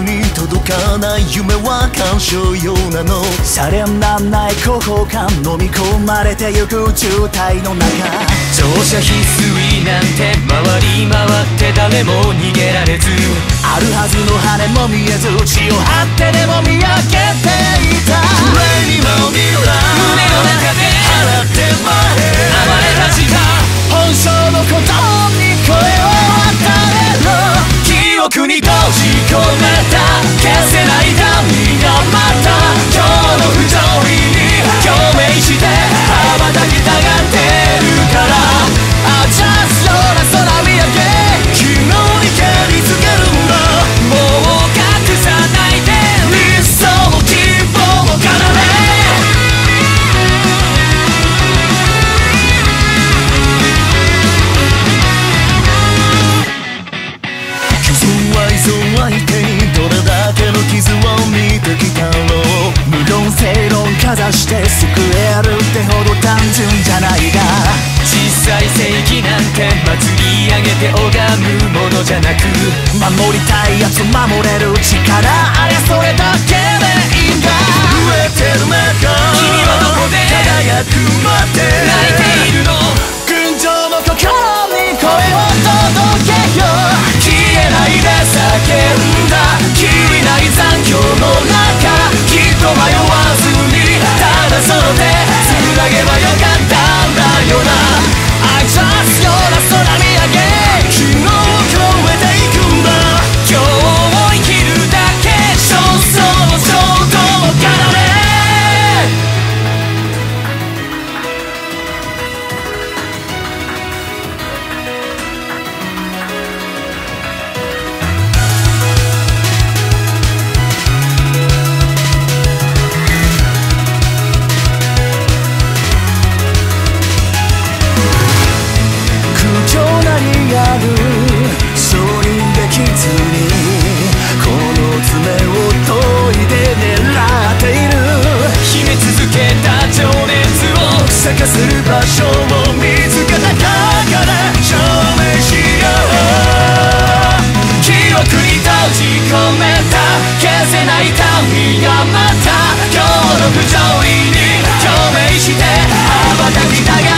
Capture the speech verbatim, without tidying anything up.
に届かない夢は干渉用なの。されなない後方感飲み込まれてゆく渋滞の中、 乗車必須なんて回り回って誰も逃げられず、 あるはずの羽も見えず血を張ってでも見上げていた。上にも未来胸の中で払ってまえ暴れ出した本性の鼓動に声を与えろ。 記憶に閉じ込めた消せない痛みがまた今日の不条理に共鳴して羽ばたきたがってるから、 あじゃすような空見上げ昨日に蹴りつけるんだ。 もう隠さないで理想も希望も奏で相手にどれだけの傷を見てきたろう。無論正論かざして救えるってほど単純じゃないが、 実際正義なんて祭り上げて拝むものじゃなく、 守りたいやつ守れる力あれそれだけでいいんだ。飢えてる中君はどこで輝くまで泣いているの。 群青の心に声を届けよう。消えないで叫んだきりない残響の中、きっと迷わずにただその手つなげばよかったんだよな。I just ような空見上げ昨日を超えていくんだ。 今日を生きるだけ焦燥も衝動も奏で承認できずにこの爪を研いで狙っている。 秘め続けた情熱を咲かせる場所を見つけたから証明しよう。記憶に閉じ込めた消せない痛みがまた今日の不条理に共鳴して羽ばたきたが